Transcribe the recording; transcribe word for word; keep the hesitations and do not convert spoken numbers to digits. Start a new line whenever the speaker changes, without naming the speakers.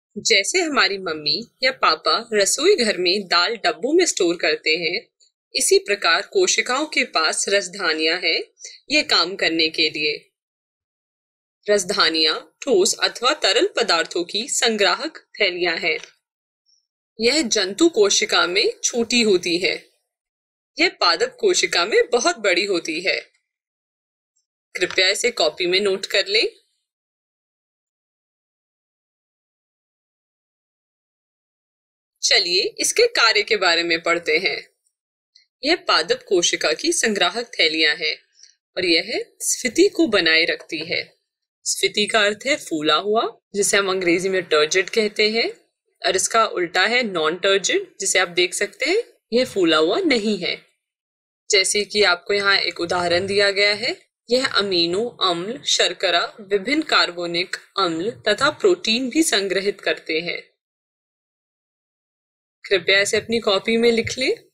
जैसे हमारी मम्मी या पापा रसोई घर में दाल डब्बों में स्टोर करते हैं, इसी प्रकार कोशिकाओं के पास रसधानियां हैं ये काम करने के लिए। रसधानियां ठोस अथवा तरल पदार्थों की संग्राहक थैलियां हैं। यह जंतु कोशिका में छोटी होती है, यह पादप कोशिका में बहुत बड़ी होती है। कृपया इसे कॉपी में नोट कर लें। चलिए इसके कार्य के बारे में पढ़ते हैं। यह पादप कोशिका की संग्राहक थैलियां हैं और यह स्फीति को बनाए रखती है। स्फीति का अर्थ है फूला हुआ, जिसे हम अंग्रेजी में टर्जिड कहते हैं, और इसका उल्टा है नॉन टर्जिड, जिसे आप देख सकते हैं यह फूला हुआ नहीं है। जैसे कि आपको यहाँ एक उदाहरण दिया गया है, यह अमीनो अम्ल, शर्करा, विभिन्न कार्बोनिक अम्ल तथा प्रोटीन भी संग्रहित करते हैं। कृपया इसे अपनी कॉपी में लिख लें।